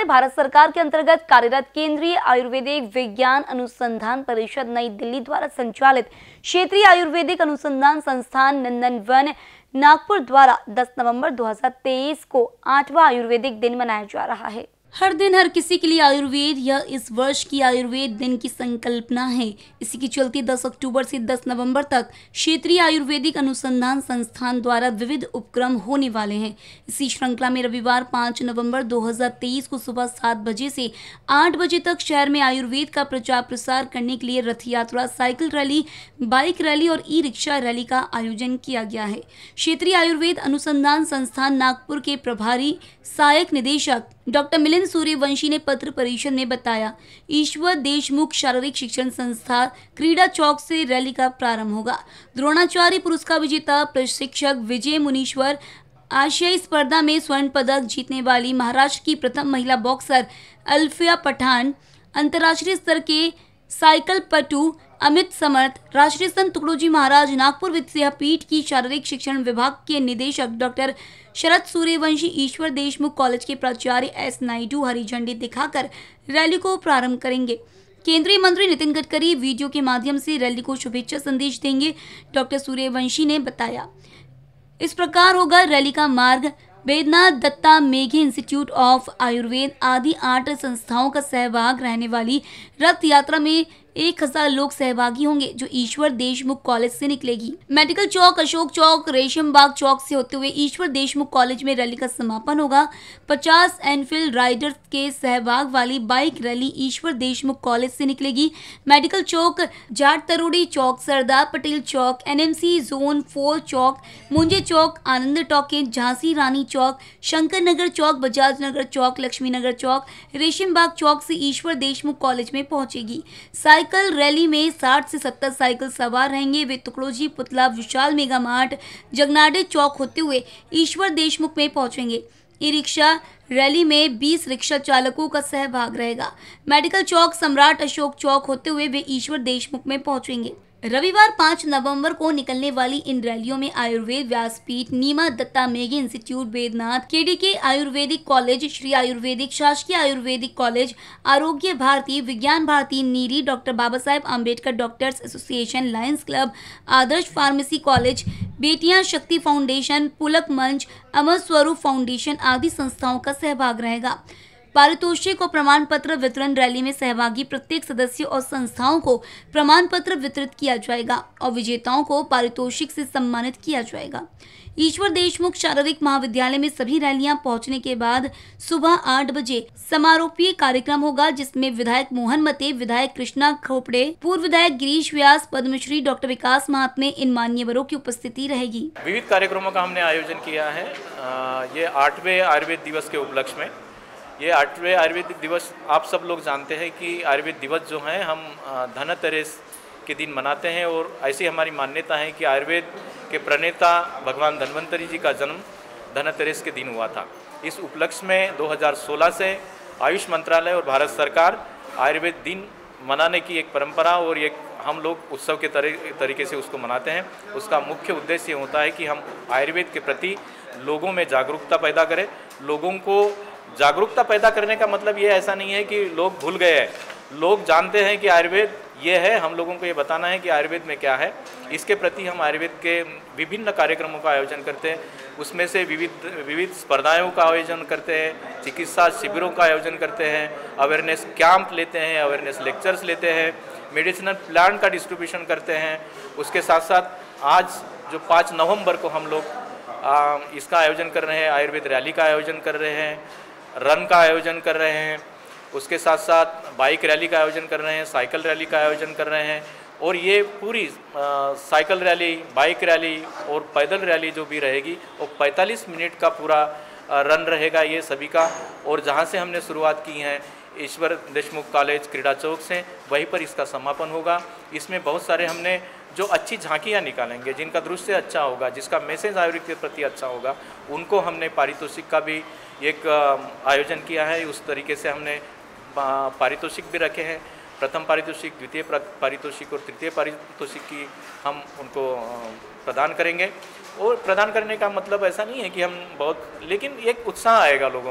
वाले भारत सरकार के अंतर्गत कार्यरत केंद्रीय आयुर्वेदिक विज्ञान अनुसंधान परिषद नई दिल्ली द्वारा संचालित क्षेत्रीय आयुर्वेदिक अनुसंधान संस्थान नंदनवन नागपुर द्वारा 10 नवंबर 2023 को 8वां आयुर्वेदिक दिन मनाया जा रहा है। हर दिन हर किसी के लिए आयुर्वेद, यह इस वर्ष की आयुर्वेद दिन की संकल्पना है। इसी की चलती 10 अक्टूबर से 10 नवंबर तक क्षेत्रीय आयुर्वेदिक अनुसंधान संस्थान द्वारा विविध उपक्रम होने वाले हैं। इसी श्रृंखला में रविवार 5 नवंबर 2023 को सुबह 7 बजे से 8 बजे तक शहर में आयुर्वेद का प्रचार प्रसार करने के लिए रथ यात्रा, साइकिल रैली, बाइक रैली और ई रिक्शा रैली का आयोजन किया गया है। क्षेत्रीय आयुर्वेद अनुसंधान संस्थान नागपुर के प्रभारी सहायक निदेशक डॉक्टर मिलिंद सूर्यवंशी ने पत्र परिषद में बताया, ईश्वर देशमुख शारीरिक शिक्षण संस्था क्रीड़ा चौक से रैली का प्रारंभ होगा। द्रोणाचार्य पुरस्कार विजेता प्रशिक्षक विजय मुनीश्वर, आशियाई स्पर्धा में स्वर्ण पदक जीतने वाली महाराष्ट्र की प्रथम महिला बॉक्सर अल्फिया पठान, अंतर्राष्ट्रीय स्तर के साइकिल पटु अमित समर्थ, राष्ट्रीय संत तुकडोजी महाराज नागपुर विद्यापीठ की शारीरिक शिक्षण विभाग के निदेशक डॉक्टर शरद सूर्यवंशी, ईश्वर देशमुख कॉलेज के प्राचार्य एस नायडू हरी झंडी दिखाकर रैली को प्रारंभ करेंगे। केंद्रीय मंत्री नितिन गडकरी वीडियो के माध्यम से रैली को शुभेच्छा संदेश देंगे। डॉक्टर सूर्यवंशी ने बताया, इस प्रकार होगा रैली का मार्ग। बैद्यनाथ दत्ता मेघे इंस्टीट्यूट ऑफ आयुर्वेद आदि 8 संस्थाओं का सहभाग रहने वाली रथ यात्रा में 1000 लोग सहभागी होंगे, जो ईश्वर देशमुख कॉलेज से निकलेगी। मेडिकल चौक, अशोक चौक, रेशम बाग चौक से होते हुए ईश्वर देशमुख कॉलेज में रैली का समापन होगा। 50 एनफील्ड राइडर्स के सहभाग वाली bike rally Ishwar Deshmukh college से निकलेगी। मेडिकल चौक, जाट तरोड़ी चौक, सरदार पटेल चौक, एनएमसी जोन 4 चौक, मुंजे चौक, आनंद टॉकीज, झांसी रानी चौक, शंकर नगर चौक, बजाज नगर चौक, लक्ष्मी नगर चौक, रेशम बाग चौक से ईश्वर देशमुख कॉलेज में पहुंचेगी। साइकिल रैली में 60 से 70 साइकिल सवार रहेंगे। वे तुकडोजी पुतला, विशाल मेगा मार्ट, जगनाडे चौक होते हुए ईश्वर देशमुख में पहुंचेंगे। ई रिक्शा रैली में 20 रिक्शा चालकों का सहभाग रहेगा। मेडिकल चौक, सम्राट अशोक चौक होते हुए वे ईश्वर देशमुख में पहुंचेंगे। रविवार 5 नवंबर को निकलने वाली इन रैलियों में Ayurveda Vyaspeeth, NIMA Datta Meghe institute, Baidyanath, KDK ayurvedic college, Shri ayurvedic, शासकीय ayurvedic college, Arogya Bharati, Vigyan Bharati, NEERI, doctor Baba Saheb Ambedkar doctors association, lions club, Adarsh pharmacy college, Betiyan Shakti foundation, पुलक मंच, अमर स्वरूप फाउंडेशन आदि संस्थाओं का सहभाग रहेगा। पारितोषिक और प्रमाण पत्र वितरण रैली में सहभागी प्रत्येक सदस्य और संस्थाओं को प्रमाण पत्र वितरित किया जाएगा और विजेताओं को पारितोषिक से सम्मानित किया जाएगा। ईश्वर देशमुख शारीरिक महाविद्यालय में सभी रैलियां पहुंचने के बाद सुबह 8 बजे समारोपीय कार्यक्रम होगा, जिसमें विधायक मोहन मते, विधायक कृष्णा खोपड़े, पूर्व विधायक गिरीश व्यास, पद्मश्री डॉक्टर विकास महात्मे, इन मान्यवरों की उपस्थिति रहेगी। विविध कार्यक्रमों का हमने आयोजन किया है। ये 8वें आयुर्वेद दिवस के उपलक्ष्य में। ये 8वें आयुर्वेदिक दिवस, आप सब लोग जानते हैं कि आयुर्वेद दिवस जो है हम धनतेरस के दिन मनाते हैं और ऐसी हमारी मान्यता है कि आयुर्वेद के प्रणेता भगवान धन्वंतरी जी का जन्म धनतेरस के दिन हुआ था। इस उपलक्ष्य में 2016 से आयुष मंत्रालय और भारत सरकार आयुर्वेद दिन मनाने की एक परंपरा और एक हम लोग उत्सव के तरीके से उसको मनाते हैं। उसका मुख्य उद्देश्य होता है कि हम आयुर्वेद के प्रति लोगों में जागरूकता पैदा करें। लोगों को जागरूकता पैदा करने का मतलब ये ऐसा नहीं है कि लोग भूल गए हैं, लोग जानते हैं कि आयुर्वेद ये है। हम लोगों को ये बताना है कि आयुर्वेद में क्या है। इसके प्रति हम आयुर्वेद के विभिन्न कार्यक्रमों का आयोजन करते हैं। उसमें से विविध स्पर्धाओं का आयोजन करते हैं, चिकित्सा शिविरों का आयोजन करते हैं, अवेयरनेस कैंप लेते हैं, अवेयरनेस लेक्चर्स लेते हैं, मेडिसिनल प्लांट का डिस्ट्रीब्यूशन करते हैं। उसके साथ साथ आज जो 5 नवंबर को हम लोग इसका आयोजन कर रहे हैं, आयुर्वेद रैली का आयोजन कर रहे हैं, रन का आयोजन कर रहे हैं। उसके साथ साथ बाइक रैली का आयोजन कर रहे हैं, साइकिल रैली का आयोजन कर रहे हैं। और ये पूरी साइकिल रैली, बाइक रैली और पैदल रैली जो भी रहेगी वो 45 मिनट का पूरा रन रहेगा ये सभी का। और जहाँ से हमने शुरुआत की है ईश्वर देशमुख कॉलेज क्रीड़ा चौक से, वहीं पर इसका समापन होगा। इसमें बहुत सारे हमने जो अच्छी झांकियाँ निकालेंगे, जिनका दृश्य अच्छा होगा, जिसका मैसेज आयुर्वेद के प्रति अच्छा होगा, उनको हमने पारितोषिक का भी एक आयोजन किया है। उस तरीके से हमने पारितोषिक भी रखे हैं। प्रथम पारितोषिक, द्वितीय पारितोषिक और तृतीय पारितोषिक की हम उनको प्रदान करेंगे। और प्रदान करने का मतलब ऐसा नहीं है कि हम बहुत, लेकिन एक उत्साह आएगा लोगों में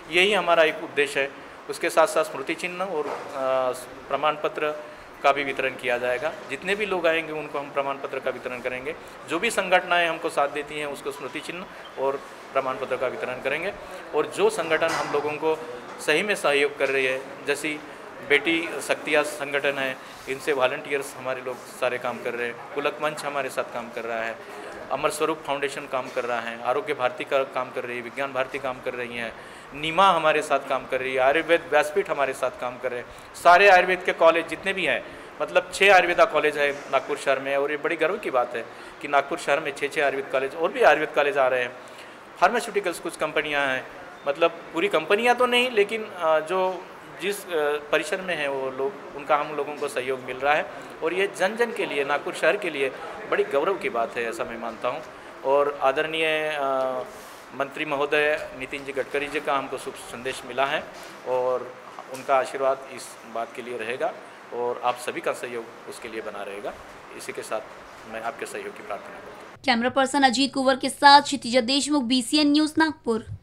यही हमारा एक उद्देश्य है। उसके साथ साथ स्मृति चिन्ह और प्रमाण पत्र का भी वितरण किया जाएगा। जितने भी लोग आएंगे उनको हम प्रमाण पत्र का वितरण करेंगे। जो भी संगठनाएं हमको साथ देती हैं उसको स्मृति चिन्ह और प्रमाण पत्र का वितरण करेंगे। और जो संगठन हम लोगों को सही में सहयोग कर रही है, जैसी बेटी शक्तिया संगठन है, इनसे वॉलंटियर्स हमारे लोग सारे काम कर रहे हैं। पुलक मंच हमारे साथ काम कर रहा है, अमर स्वरूप फाउंडेशन काम कर रहा है, आरोग्य भारती का काम कर रही है, विज्ञान भारती काम कर रही है, नीमा हमारे साथ काम कर रही है, आयुर्वेद व्यासपीठ हमारे साथ काम कर रहे हैं। सारे आयुर्वेद के कॉलेज जितने भी हैं, मतलब 6 आयुर्वेदा कॉलेज है नागपुर शहर में। और ये बड़ी गर्व की बात है कि नागपुर शहर में 6 आयुर्वेद कॉलेज और भी आयुर्वेद कॉलेज आ रहे हैं। फार्मास्यूटिकल्स कुछ कंपनियां हैं, मतलब पूरी कंपनियां तो नहीं, लेकिन जो जिस परिसर में है वो लोग, उनका हम लोगों को सहयोग मिल रहा है। और ये जन जन के लिए, नागपुर शहर के लिए बड़ी गौरव की बात है, ऐसा मैं मानता हूँ। और आदरणीय मंत्री महोदय नितिन जी गडकरी जी का हमको शुभ संदेश मिला है और उनका आशीर्वाद इस बात के लिए रहेगा और आप सभी का सहयोग उसके लिए बना रहेगा। इसी के साथ मैं आपके सहयोग की प्रार्थना करता हूँ। कैमरा पर्सन अजीत कुंवर के साथ क्षितिजा देशमुख, BCN न्यूज़, नागपुर।